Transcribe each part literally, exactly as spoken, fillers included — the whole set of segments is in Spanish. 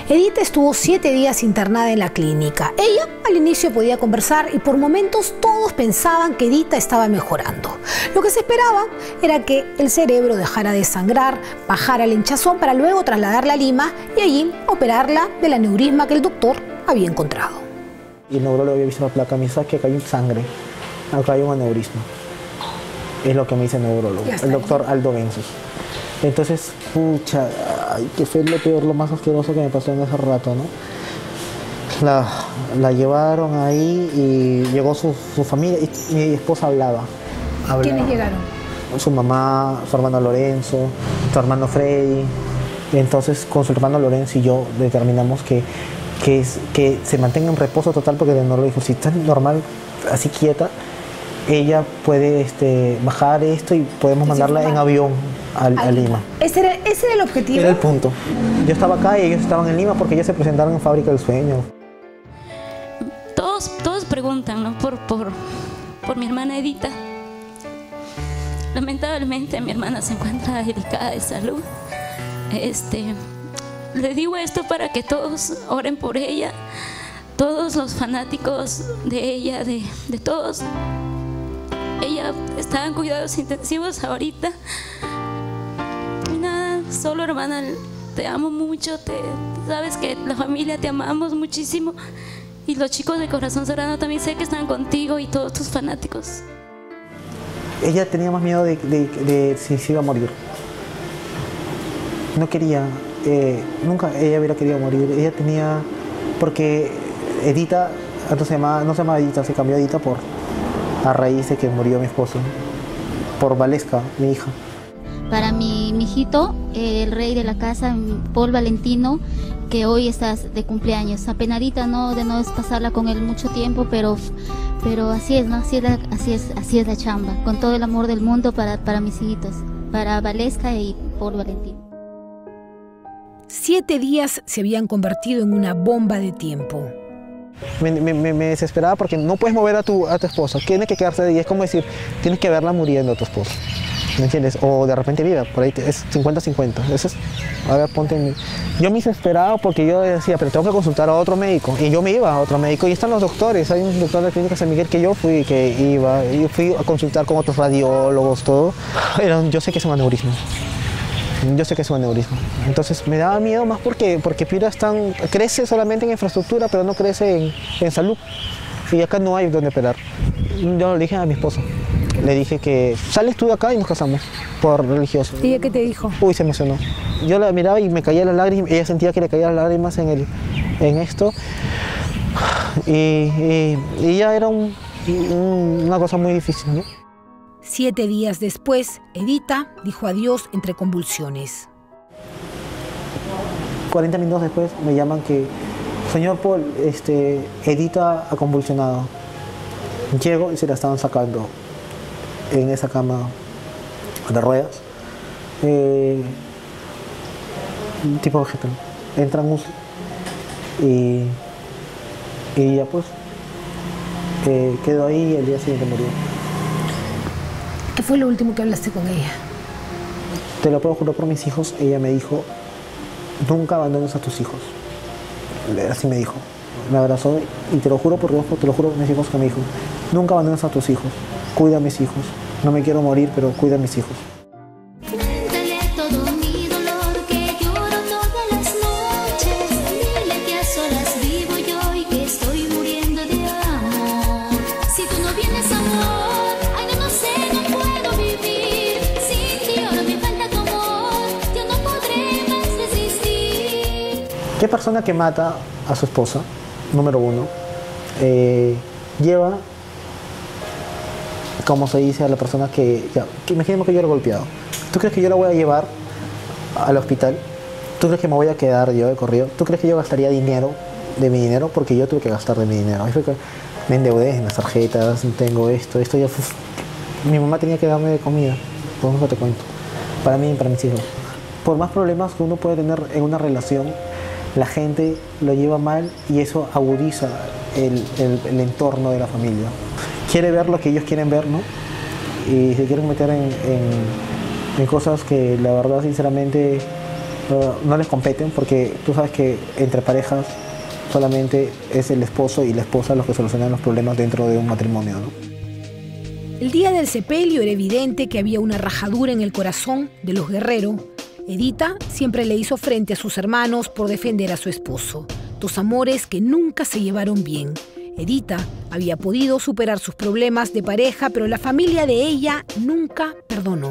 Edita estuvo siete días internada en la clínica. Ella al inicio podía conversar y por momentos todos pensaban que Edita estaba mejorando. Lo que se esperaba era que el cerebro dejara de sangrar, bajara el hinchazón para luego trasladarla a Lima y allí operarla del aneurisma que el doctor había encontrado. Y el neurólogo había visto la placa, me dice que acá hay sangre, acá hay un aneurisma. Es lo que me dice el neurólogo, el doctor Aldo Benzos. Entonces, pucha, ay, que fue lo peor, lo más asqueroso que me pasó en ese rato, ¿no? La, la llevaron ahí y llegó su, su familia y mi esposa hablaba, hablaba. ¿Quiénes llegaron? Su mamá, su hermano Lorenzo, su hermano Freddy. Entonces, con su hermano Lorenzo y yo determinamos que, que, es, que se mantenga en reposo total porque el neurólogo dijo, si está normal, así quieta, ella puede este, bajar esto y podemos mandarla en avión a, a Lima. ¿Ese era, ¿Ese era el objetivo? Era el punto. Yo estaba acá y ellos estaban en Lima porque ellos se presentaron en Fábrica del Sueño. Todos, todos preguntan, ¿no? por, por, por mi hermana Edita. Lamentablemente mi hermana se encuentra delicada de salud. Este, le digo esto para que todos oren por ella, todos los fanáticos de ella, de, de todos. Ella está en cuidados intensivos ahorita. Y nada, solo hermana, te amo mucho, te, sabes que la familia te amamos muchísimo. Y los chicos de Corazón Sagrado también sé que están contigo y todos tus fanáticos. Ella tenía más miedo de, de, de, de si se iba a morir. No quería, eh, nunca ella hubiera querido morir. Ella tenía, porque Edita, entonces se llamaba, no se llamaba Edita, se cambió a Edita por, a raíz de que murió mi esposo, por Valesca, mi hija. Para mi, mi hijito, el rey de la casa, Paul Valentino, que hoy estás de cumpleaños. Apenadita, ¿no? De no pasarla con él mucho tiempo, pero, pero así es, ¿no? Así es, la, así, es, así es la chamba. Con todo el amor del mundo para, para mis hijitos, para Valesca y Paul Valentino. Siete días se habían convertido en una bomba de tiempo. Me, me, me desesperaba porque no puedes mover a tu, a tu esposa, tienes que quedarse de ahí. Es como decir, tienes que verla muriendo a tu esposa, ¿me entiendes? O de repente viva, por ahí es cincuenta cincuenta. Eso es, a ver, ponte en mí. Yo me desesperaba porque yo decía, pero tengo que consultar a otro médico. Y yo me iba a otro médico y están los doctores. Hay un doctor de la Clínica San Miguel que yo fui, que iba, yo fui a consultar con otros radiólogos, todo. Era, yo sé que es un aneurisma. Yo sé que es un aneurisma. Entonces me daba miedo más porque, porque Piura están, crece solamente en infraestructura, pero no crece en, en salud. Y acá no hay donde operar. Yo le dije a mi esposa, le dije que sales tú de acá y nos casamos por religioso. ¿Y ella qué te dijo? Uy, se emocionó. Yo la miraba y me caía las lágrimas, ella sentía que le caían las lágrimas en, el, en esto. Y, y, y ya era un, un, una cosa muy difícil, ¿no? Siete días después, Edita dijo adiós entre convulsiones. cuarenta minutos después me llaman que, señor Paul, este, Edita ha convulsionado. Llego y se la estaban sacando en esa cama de ruedas. Eh, tipo vegetal. Entra en U C I y, y ya pues eh, quedó ahí y el día siguiente murió. ¿Qué fue lo último que hablaste con ella? Te lo puedo jurar por mis hijos. Ella me dijo, nunca abandones a tus hijos. Así me dijo. Me abrazó y te lo juro por Dios, te lo juro por mis hijos que me dijo, nunca abandones a tus hijos. Cuida a mis hijos. No me quiero morir, pero cuida a mis hijos. ¿Qué persona que mata a su esposa, número uno, eh, lleva, como se dice, a la persona que, ya, que imaginemos que yo lo he golpeado? ¿Tú crees que yo la voy a llevar al hospital? ¿Tú crees que me voy a quedar yo de corrido? ¿Tú crees que yo gastaría dinero de mi dinero? Porque yo tuve que gastar de mi dinero. Ahí fue que me endeudé en las tarjetas, tengo esto, esto ya... Uf, mi mamá tenía que darme de comida, por eso te cuento, para mí y para mis hijos. Por más problemas que uno puede tener en una relación, la gente lo lleva mal y eso agudiza el, el, el entorno de la familia. Quiere ver lo que ellos quieren ver, ¿no? Y se quieren meter en, en, en cosas que la verdad, sinceramente, uh, no les competen, porque tú sabes que entre parejas solamente es el esposo y la esposa los que solucionan los problemas dentro de un matrimonio, ¿no? El día del sepelio era evidente que había una rajadura en el corazón de los Guerrero. Edita siempre le hizo frente a sus hermanos por defender a su esposo. Dos amores que nunca se llevaron bien. Edita había podido superar sus problemas de pareja, pero la familia de ella nunca perdonó.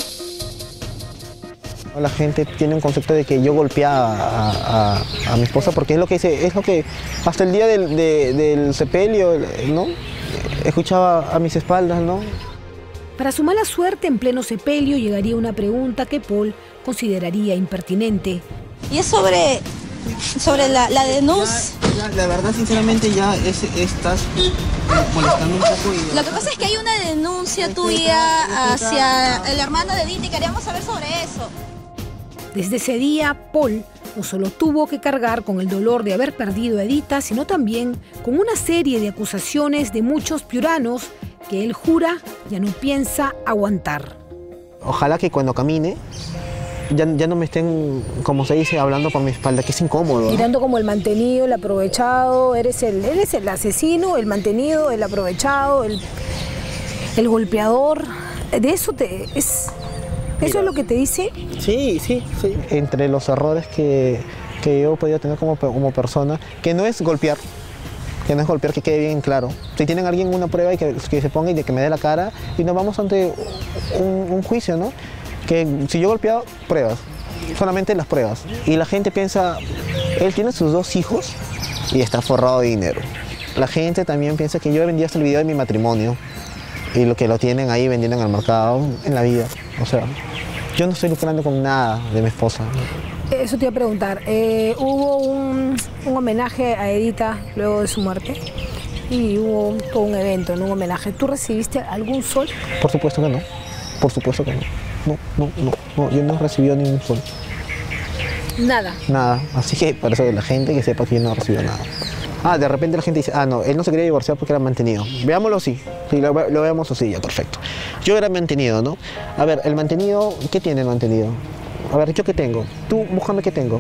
La gente tiene un concepto de que yo golpeaba a, a, a mi esposa, porque es lo que dice, es lo que hasta el día del, de, del sepelio, ¿no? Escuchaba a mis espaldas, ¿no? Para su mala suerte, en pleno sepelio llegaría una pregunta que Paul consideraría impertinente. Y es sobre, sobre la, la denuncia. Ya, ya, la verdad, sinceramente, ya es, estás molestando un poco. Y... Lo que pasa es que hay una denuncia tuya hacia el hermano de Edita y queríamos saber sobre eso. Desde ese día, Paul no solo tuvo que cargar con el dolor de haber perdido a Edita, sino también con una serie de acusaciones de muchos piuranos que él jura ya no piensa aguantar. Ojalá que cuando camine ya, ya no me estén, como se dice, hablando por mi espalda, que es incómodo. Mirando como el mantenido, el aprovechado, eres el, eres el asesino, el mantenido, el aprovechado, el, el golpeador. De eso te... es... ¿Eso es lo que te dice? Sí, sí, sí. Entre los errores que, que yo he podido tener como, como persona, que no es golpear, que no es golpear, que quede bien claro. Si tienen alguien una prueba y que, que se ponga y de que me dé la cara y nos vamos ante un, un juicio, ¿no? Que si yo he golpeado, pruebas, solamente las pruebas. Y la gente piensa, él tiene sus dos hijos y está forrado de dinero. La gente también piensa que yo he vendido hasta el video de mi matrimonio y lo que lo tienen ahí vendiendo en el mercado, en la vida. O sea, yo no estoy lucrando con nada de mi esposa. Eso te iba a preguntar. Eh, hubo un, un homenaje a Edita luego de su muerte y hubo todo un evento, ¿no? Un homenaje. ¿Tú recibiste algún sol? Por supuesto que no. Por supuesto que no. No, no, no. no yo no recibí ningún sol. Nada. Nada. Así que por eso la gente que sepa que yo no recibió nada. Ah, de repente la gente dice, ah, no, él no se quería divorciar porque era mantenido. Veámoslo así, sí, lo, lo veamos así, ya, perfecto. Yo era mantenido, ¿no? A ver, el mantenido, ¿qué tiene el mantenido? A ver, ¿yo qué tengo? Tú, búscame qué tengo.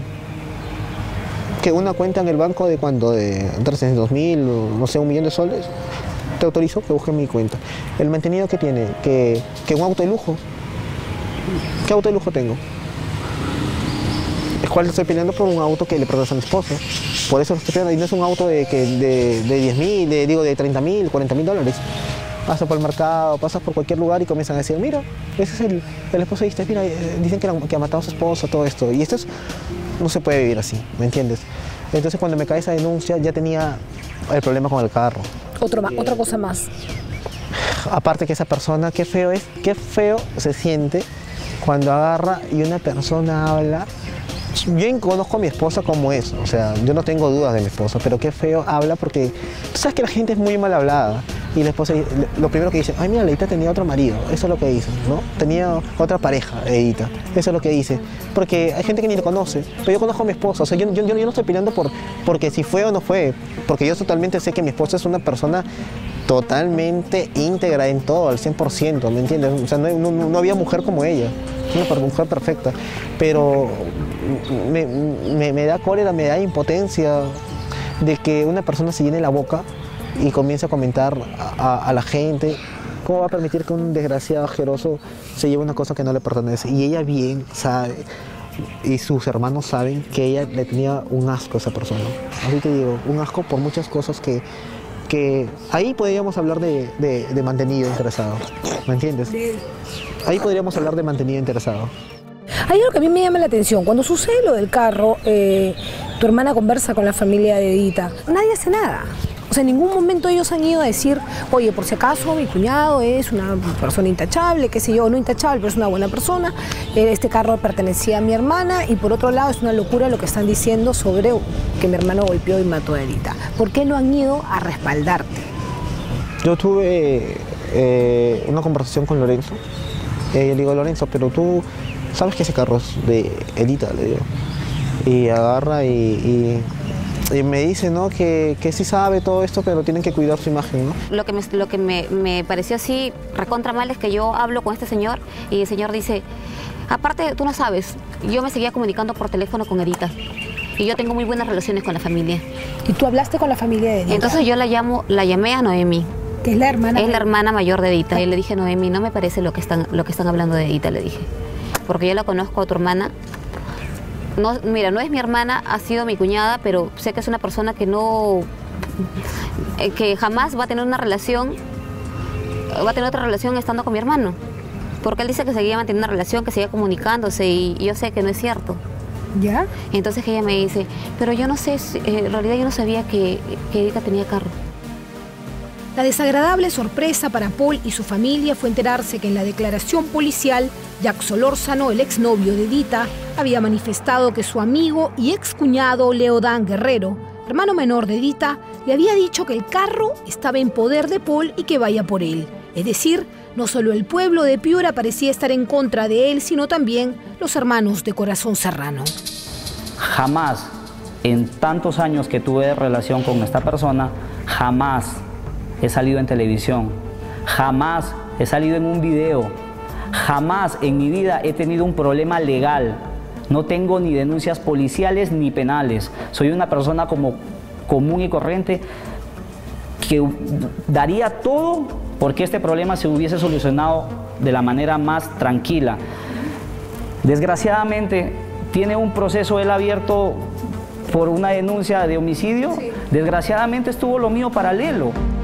Que una cuenta en el banco de cuánto, de trescientos mil, no sé, un millón de soles. Te autorizo que busque mi cuenta. El mantenido, ¿qué tiene? Que, que un auto de lujo. ¿Qué auto de lujo tengo? El cual estoy peleando por un auto que le pertenece a mi esposo. Por eso estoy peleando, y no es un auto de, que, de, de diez mil, de, digo, de treinta mil, cuarenta mil dólares. Pasas por el mercado, pasas por cualquier lugar y comienzan a decir, mira, ese es el, el esposo de este, mira, dicen que, la, que ha matado a su esposo, todo esto. Y esto es, no se puede vivir así, ¿me entiendes? Entonces cuando me cae esa denuncia ya tenía el problema con el carro. Otro más, otra cosa más. Aparte que esa persona, qué feo es, qué feo se siente cuando agarra y una persona habla. Yo conozco a mi esposa como es, o sea, yo no tengo dudas de mi esposa, pero qué feo habla porque tú sabes que la gente es muy mal hablada y la esposa, lo primero que dice, ay mira, Edita tenía otro marido, eso es lo que dice, ¿no? Tenía otra pareja, Edita, eso es lo que dice, porque hay gente que ni lo conoce, pero yo conozco a mi esposa, o sea, yo, yo, yo no estoy peleando por, porque si fue o no fue, porque yo totalmente sé que mi esposa es una persona totalmente íntegra en todo, al cien por ciento, ¿me entiendes? O sea, no, no, no había mujer como ella, una mujer perfecta, pero me, me, me da cólera, me da impotencia de que una persona se llene la boca y comience a comentar a, a, a la gente. ¿Cómo va a permitir que un desgraciado asqueroso se lleve una cosa que no le pertenece? Y ella bien sabe, y sus hermanos saben que ella le tenía un asco a esa persona. Así te digo, un asco por muchas cosas que, que ahí podríamos hablar de, de, de mantenido interesado, ¿me entiendes? Ahí podríamos hablar de mantenido interesado. Hay algo que a mí me llama la atención. Cuando sucede lo del carro, eh, tu hermana conversa con la familia de Edita. Nadie hace nada. O sea, en ningún momento ellos han ido a decir, oye, por si acaso mi cuñado es una persona intachable, qué sé yo, no intachable, pero es una buena persona. Este carro pertenecía a mi hermana y por otro lado es una locura lo que están diciendo sobre que mi hermano golpeó y mató a Edita. ¿Por qué no han ido a respaldarte? Yo tuve eh, una conversación con Lorenzo. Eh, yo le digo, Lorenzo, pero tú sabes que ese carro es de Edita, le digo. Y agarra y, y, y me dice, ¿no? Que, que sí sabe todo esto, pero tienen que cuidar su imagen, ¿no? Lo que, me, lo que me, me pareció así recontra mal es que yo hablo con este señor y el señor dice, aparte tú no sabes, yo me seguía comunicando por teléfono con Edita. Y yo tengo muy buenas relaciones con la familia. ¿Y tú hablaste con la familia de Edita? Entonces yo la llamo, la llamé a Noemi. Que es la hermana. Es la hermana mayor de Edita. Y le dije, Noemi, no me parece lo que están, lo que están hablando de Edita, le dije. Porque yo la conozco a tu hermana. No, mira, no es mi hermana, ha sido mi cuñada, pero sé que es una persona que no, eh, que jamás va a tener una relación, va a tener otra relación estando con mi hermano. Porque él dice que seguía manteniendo una relación, que seguía comunicándose y, y yo sé que no es cierto. ¿Ya? Entonces ella me dice, pero yo no sé, si, eh, en realidad yo no sabía que, que Edita tenía carro. La desagradable sorpresa para Paul y su familia fue enterarse que en la declaración policial, Jack Solórzano, el exnovio de Edita, había manifestado que su amigo y excuñado Leodán Guerrero, hermano menor de Edita, le había dicho que el carro estaba en poder de Paul y que vaya por él. Es decir, no solo el pueblo de Piura parecía estar en contra de él, sino también los hermanos de Corazón Serrano. Jamás, en tantos años que tuve relación con esta persona, jamás he salido en televisión, jamás he salido en un video, jamás en mi vida he tenido un problema legal. No tengo ni denuncias policiales ni penales. Soy una persona como común y corriente que daría todo porque este problema se hubiese solucionado de la manera más tranquila. Desgraciadamente, tiene un proceso él abierto por una denuncia de homicidio. Sí. Desgraciadamente estuvo lo mío paralelo.